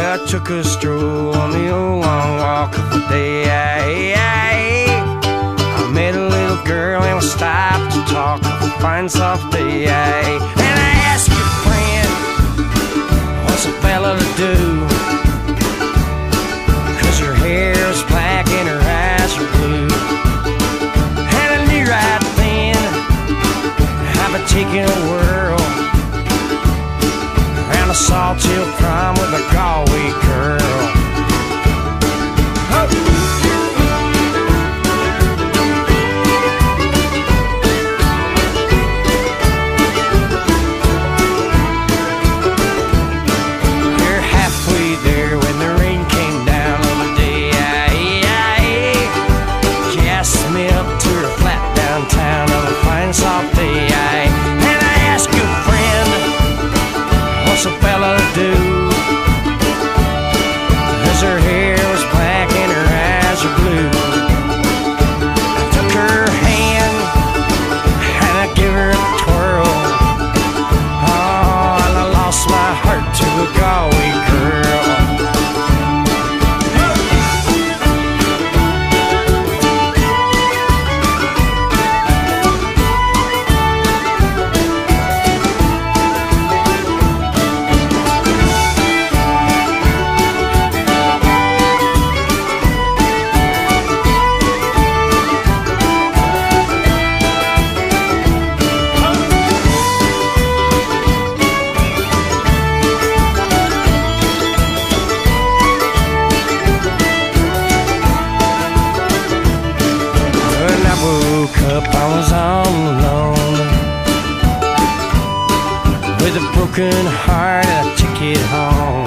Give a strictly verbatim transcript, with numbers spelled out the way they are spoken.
Well, I took a stroll on the old long walk of the day. I met a little girl and we stopped to talk on a fine soft day. And I asked your friend, what's a fella to do? Cause her hair is black and her eyes are blue. And I knew right then I've been taking a whirl around a Sawtell prom with a Galway girl. We're halfway there when the rain came down on the day. She asked me up to her flat downtown on a fine soft day. And I asked your friend, what's a fella to do? Cause her hair was black and her eyes are blue. I took her hand and I gave her a twirl. Oh, and I lost my heart to a Galway girl. Woke up, I was all alone with a broken heart and a ticket home.